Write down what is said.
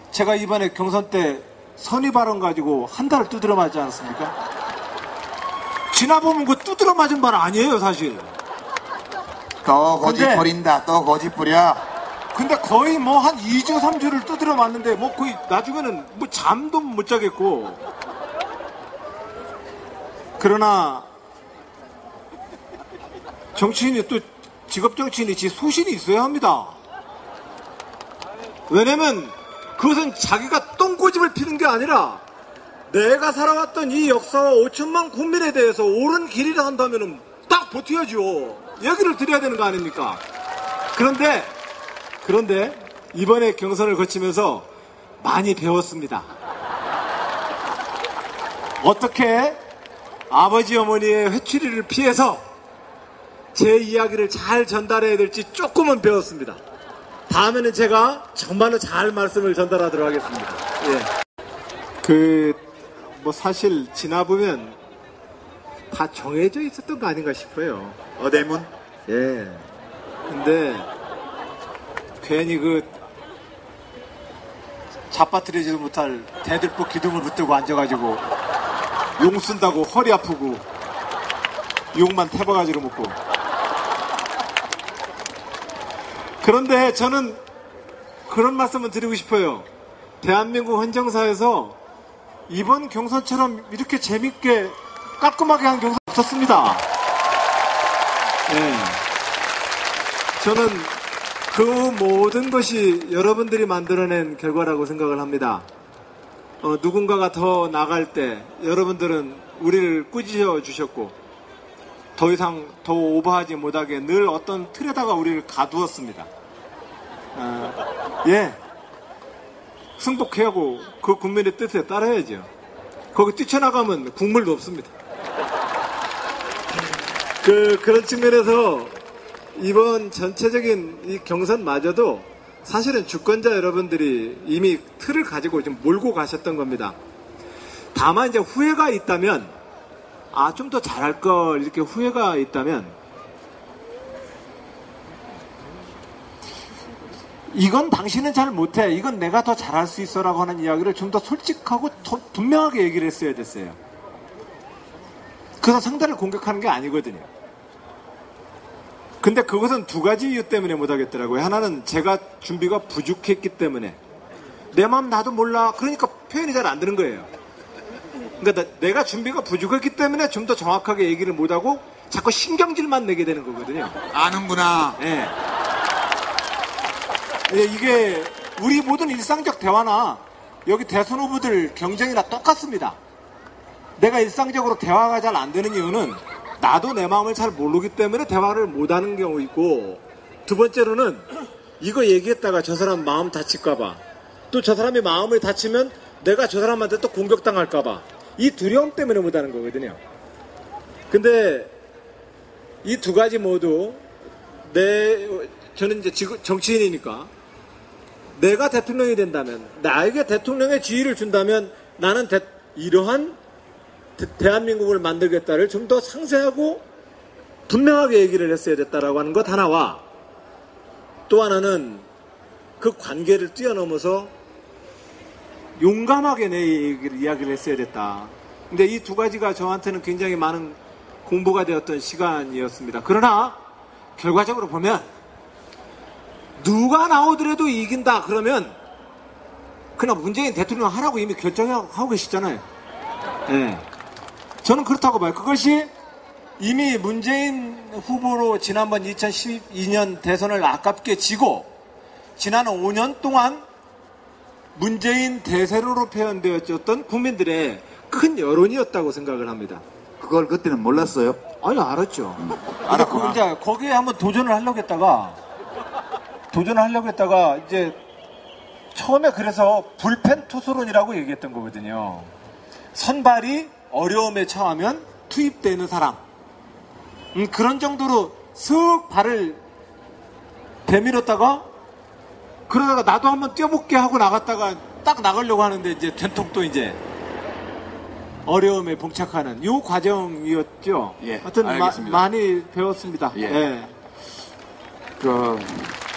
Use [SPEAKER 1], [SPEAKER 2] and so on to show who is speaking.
[SPEAKER 1] 제가 이번에 경선 때 선의 발언 가지고 한 달을 두드려 맞지 않았습니까? 지나보면 그 두드려 맞은 말 아니에요, 사실.
[SPEAKER 2] 또 고집 부린다. 또 고집 부려.
[SPEAKER 1] 근데 거의 뭐 한 2주, 3주를 두드려 맞는데 뭐 거의 나중에는 뭐 잠도 못 자겠고. 그러나 정치인이 또 직업 정치인이 소신이 있어야 합니다. 왜냐면 그것은 자기가 똥꼬집을 피는 게 아니라 내가 살아왔던 이 역사와 5천만 국민에 대해서 옳은 길이라 한다면 딱 버텨야죠. 얘기를 드려야 되는 거 아닙니까? 그런데 이번에 경선을 거치면서 많이 배웠습니다. 어떻게 아버지 어머니의 회초리를 피해서 제 이야기를 잘 전달해야 될지 조금은 배웠습니다. 다음에는 제가 정말로 잘 말씀을 전달하도록 하겠습니다. 예. 뭐 사실 지나보면 다 정해져 있었던 거 아닌가 싶어요.
[SPEAKER 2] 어대문?
[SPEAKER 1] 예. 근데 괜히 잡아뜨리지도 못할 대들보 기둥을 붙들고 앉아가지고 용 쓴다고 허리 아프고 욕만 태봐가지고 먹고. 그런데 저는 그런 말씀을 드리고 싶어요. 대한민국 헌정사에서 이번 경선처럼 이렇게 재밌게 깔끔하게 한 경선 없었습니다. 네. 저는 그 모든 것이 여러분들이 만들어낸 결과라고 생각을 합니다. 누군가가 더 나갈 때 여러분들은 우리를 꾸짖어 주셨고 더 이상 더 오버하지 못하게 늘 어떤 틀에다가 우리를 가두었습니다. 예. 승복해야 하고 그 국민의 뜻에 따라야죠. 거기 뛰쳐나가면 국물도 없습니다. 그런 측면에서 이번 전체적인 이 경선마저도 사실은 주권자 여러분들이 이미 틀을 가지고 좀 몰고 가셨던 겁니다. 다만 이제 후회가 있다면, 좀 더 잘할 걸 이렇게 후회가 있다면, 이건 당신은 잘 못해, 이건 내가 더 잘할 수 있어 라고 하는 이야기를 좀 더 솔직하고 분명하게 얘기를 했어야 됐어요. 그래서 상대를 공격하는 게 아니거든요. 근데 그것은 두 가지 이유 때문에 못하겠더라고요. 하나는 제가 준비가 부족했기 때문에, 내 마음 나도 몰라, 그러니까 표현이 잘 안 되는 거예요. 그러니까 내가 준비가 부족했기 때문에 좀 더 정확하게 얘기를 못하고 자꾸 신경질만 내게 되는 거거든요.
[SPEAKER 2] 아는구나.
[SPEAKER 1] 네. 이게 우리 모든 일상적 대화나 여기 대선 후보들 경쟁이나 똑같습니다. 내가 일상적으로 대화가 잘 안 되는 이유는 나도 내 마음을 잘 모르기 때문에 대화를 못하는 경우 있고, 두 번째로는 이거 얘기했다가 저 사람 마음 다칠까봐, 또 저 사람이 마음을 다치면 내가 저 사람한테 또 공격당할까봐, 이 두려움 때문에 못하는 거거든요. 근데 이 두 가지 모두 저는 이제 정치인이니까 내가 대통령이 된다면, 나에게 대통령의 지위를 준다면 나는 이러한 대한민국을 만들겠다를 좀 더 상세하고 분명하게 얘기를 했어야 됐다라고 하는 것 하나와, 또 하나는 그 관계를 뛰어넘어서 용감하게 내 이야기를 했어야 됐다. 근데 이 두 가지가 저한테는 굉장히 많은 공부가 되었던 시간이었습니다. 그러나 결과적으로 보면 누가 나오더라도 이긴다 그러면 그냥 문재인 대통령 하라고 이미 결정하고 계시잖아요. 네. 저는 그렇다고 봐요. 그것이 이미 문재인 후보로 지난번 2012년 대선을 아깝게 지고 지난 5년 동안 문재인 대세로로 표현되었던 국민들의 큰 여론이었다고 생각을 합니다.
[SPEAKER 2] 그걸 그때는 몰랐어요?
[SPEAKER 1] 아니, 알았죠.
[SPEAKER 2] 알았구나.
[SPEAKER 1] 이제 거기에 한번 도전을 하려고 했다가 이제 처음에 그래서 불펜 투수론이라고 얘기했던 거거든요. 선발이 어려움에 처하면 투입되는 사람. 그런 정도로 슥 발을 대밀었다가 그러다가 나도 한번 뛰어볼게 하고 나갔다가 딱 나가려고 하는데 이제 된통 또 이제 어려움에 봉착하는 이 과정이었죠.
[SPEAKER 2] 예,
[SPEAKER 1] 하여튼 많이 배웠습니다.
[SPEAKER 2] 예.
[SPEAKER 1] 예.